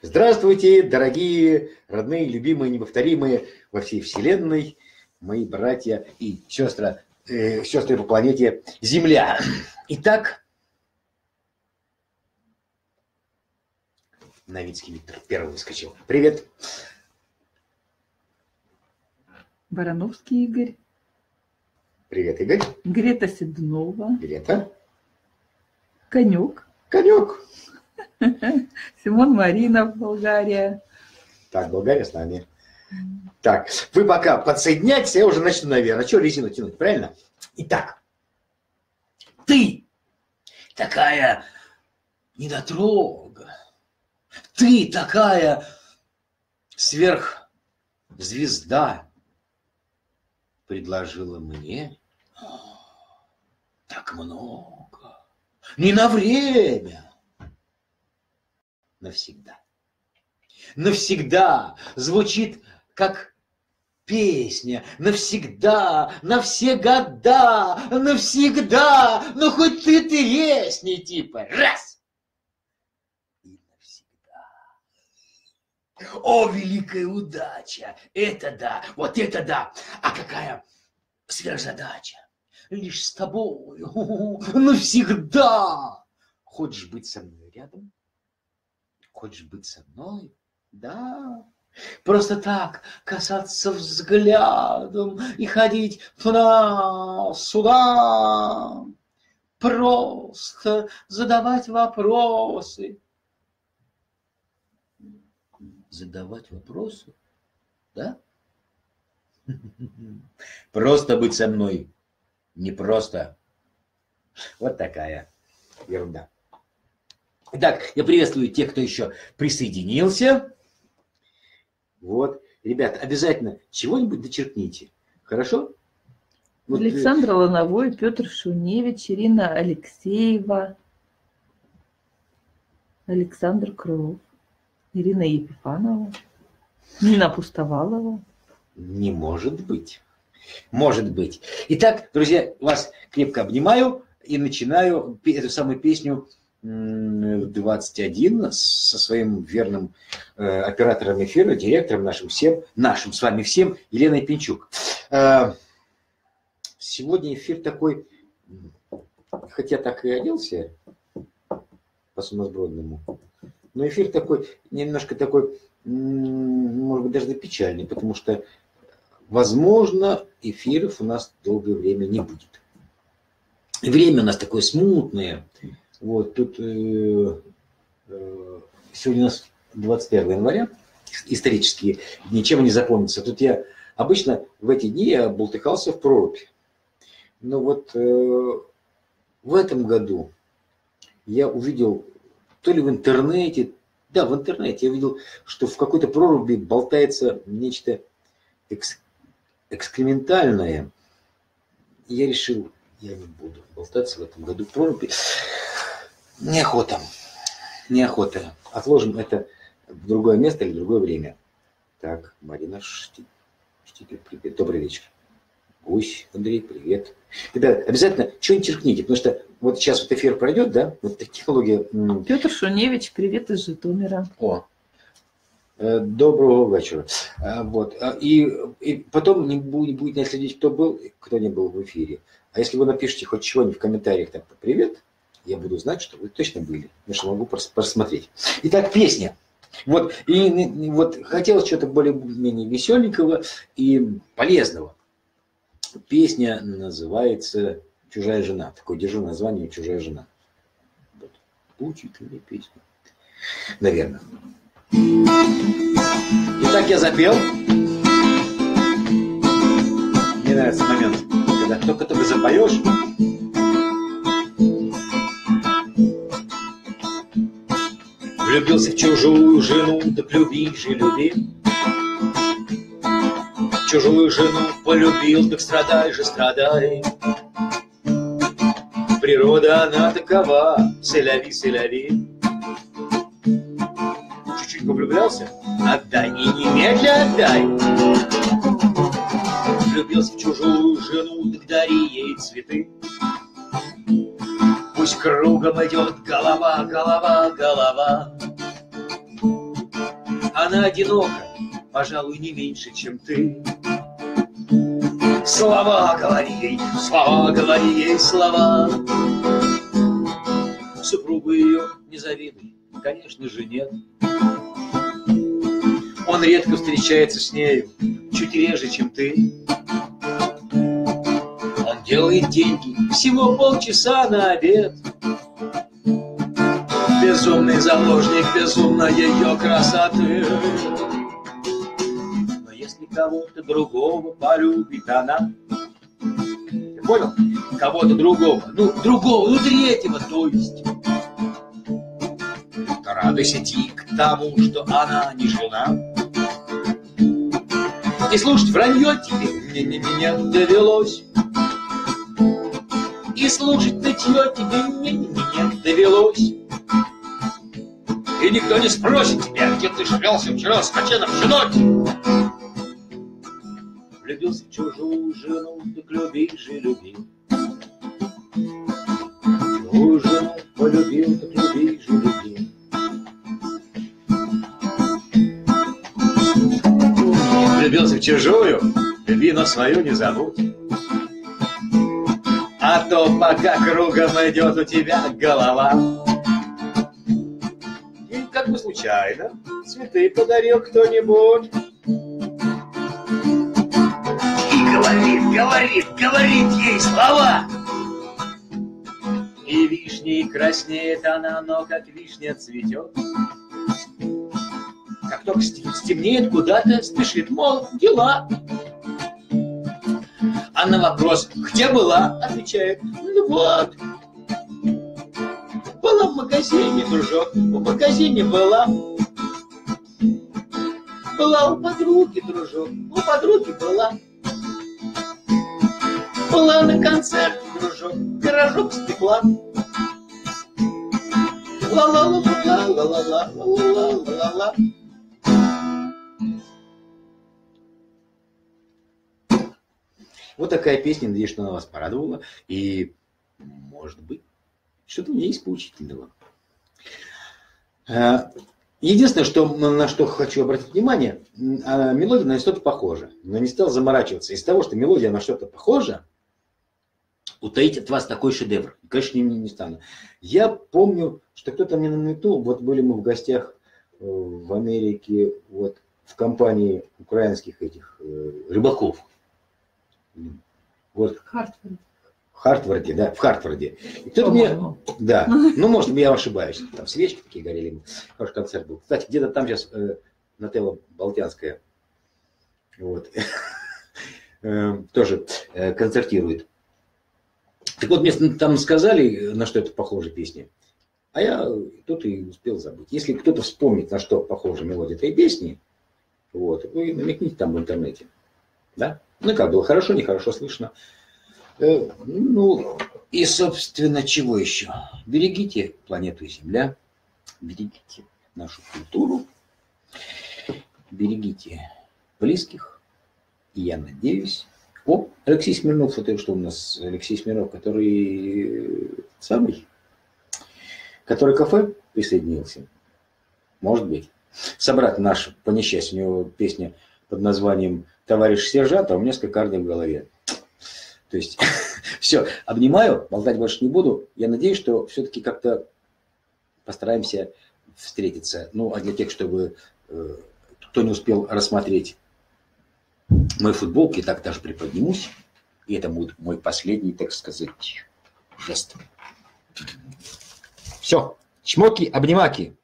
Здравствуйте, дорогие, родные, любимые, неповторимые во всей вселенной, мои братья и сестры по планете Земля. Итак, Новицкий Виктор первый выскочил. Привет. Барановский Игорь. Привет, Игорь. Грета Седунова. Грета. Конек. Конек. Симон Маринов, Болгария. Так, Болгария с нами. Так, вы пока подсоединяйтесь, я уже начну, наверное. Что резину тянуть, правильно? Итак, ты такая недотрога. Ты такая сверхзвезда предложила мне так много. Не на время. Навсегда. Навсегда звучит как песня. Навсегда, на все года, навсегда. Ну хоть ты тресни, типа. Раз. И навсегда. О, великая удача. Это да, вот это да. А какая сверхзадача. Лишь с тобой. Навсегда. Хочешь быть со мной рядом? Хочешь быть со мной? Да. Просто так касаться взглядом и ходить туда-сюда. Просто задавать вопросы. Задавать вопросы? Да? Просто быть со мной. Не просто. Вот такая ерунда. Итак, я приветствую тех, кто еще присоединился. Вот. Ребят, обязательно чего-нибудь дочеркните. Хорошо? Вот, Александр Лановой, Петр Шуневич, Ирина Алексеева, Александр Крылов, Ирина Епифанова, Нина Пустовалова. Не может быть. Может быть. Итак, друзья, вас крепко обнимаю и начинаю эту самую песню 21 со своим верным оператором эфира, директором нашим с вами всем, Еленой Пинчук. Сегодня эфир такой, хотя так и оделся по сумасбродному, но эфир такой, немножко такой, может быть, даже печальный, потому что, возможно, эфиров у нас долгое время не будет. Время у нас такое смутное. Вот тут сегодня у нас 21 января, исторические дни, чем они запомнятся. Тут я обычно в эти дни я бултыхался в проруби. Но вот в этом году я увидел, то ли в интернете, да, в интернете я увидел, что в какой-то проруби болтается нечто экскрементальное. И я решил, я не буду болтаться в этом году в проруби. Неохота. Неохота. Отложим это в другое место или в другое время. Так, Марина Штикель, привет. Добрый вечер. Гусь, Андрей, привет. Ребята, обязательно что-нибудь черкните, потому что вот сейчас вот эфир пройдет, да? Вот технология. Петр Шуневич, привет из Житомира. О, доброго вечера. Вот. И потом не будет не следить, кто был, кто не был в эфире. А если вы напишите хоть чего-нибудь в комментариях, так, привет, я буду знать, что вы точно были, потому что могу просмотреть. Итак, песня. Вот, и вот хотелось чего-то более-менее веселенького и полезного. Песня называется «Чужая жена». Такое держу название «Чужая жена». Вот. Будет ли песня? Наверное. Итак, я запел. Мне нравится момент, когда только запоешь. Влюбился в чужую жену, так люби же, люби. Чужую жену полюбил, так страдай же, страдай. Природа она такова, селяви, селяви. Чуть-чуть повлюблялся? Отдай, и немедля отдай. Влюбился в чужую жену, так дари ей цветы. Пусть кругом идет голова, голова, голова. она одинока, пожалуй, не меньше, чем ты. Слова говори ей, слова говори ей, слова. Супругу ее не завидуй, конечно же, нет. Он редко встречается с нею, чуть реже, чем ты. Он делает деньги всего полчаса на обед. Безумный заложник безумной ее красоты. Но если кого-то другого полюбит она, ты понял? Кого-то другого, другого, третьего, то есть, то радуйся к тому, что она не жена. И слушать вранье тебе не довелось. И слушать нытье тебе не довелось. И никто не спросит тебя, где ты шлялся вчера с Хаченом женой. Влюбился в чужую жену, так люби же, люби. Чужую жену полюбил, так люби же, люби. Влюбился в чужую, люби, но свою не забудь. А то пока кругом идет у тебя голова. Как бы случайно цветы подарил кто-нибудь. И говорит ей слова. И вишней краснеет она, но как вишня цветет. Как только стемнеет, куда-то спешит, мол, дела. А на вопрос, где была, отвечает, ну вот. Была в магазине, дружок, в магазине была. Была у подруги, дружок, у подруги была. Была на концерте, дружок, пирожок спекла. Ла-ла-ла-ла-ла-ла-ла-ла-ла-ла-ла. Вот такая песня, надеюсь, что она вас порадовала. И, может быть, что-то у меня есть поучительного. Единственное, на что хочу обратить внимание, мелодия на что-то похожа. Но не стал заморачиваться. Из того, что мелодия на что-то похожа, утаить от вас такой шедевр. Конечно, не стану. Я помню, что кто-то мне намекнул, вот были мы в гостях в Америке, вот в компании украинских этих рыбаков. Вот. В Хартфорде, да, в Хартфорде. И кто-то мне, да, ну, может, я ошибаюсь, там свечки такие горели, хороший концерт был. Кстати, где-то там сейчас Нателла Болтянская, вот, тоже концертирует. Так вот, мне там сказали, на что это похожа песня, а я тут и успел забыть. Если кто-то вспомнит, на что похожа мелодия этой песни, вот, вы намекните там в интернете, да? Ну, как было, хорошо, нехорошо слышно. Ну, и, собственно, чего еще? Берегите планету Земля, берегите нашу культуру, берегите близких. И я надеюсь... О, Алексей Смирнов, это что у нас? Алексей Смирнов, который кафе присоединился. Может быть. Собрат наш, по несчастью, у него песня под названием «Товарищ сержант», а у меня с кокардой в голове. То есть, все, обнимаю, болтать больше не буду. Я надеюсь, что все-таки как-то постараемся встретиться. Ну, а для тех, чтобы кто не успел рассмотреть мои футболки, так даже приподнимусь. И это будет мой последний, так сказать, жест. Все, чмоки, обнимаки.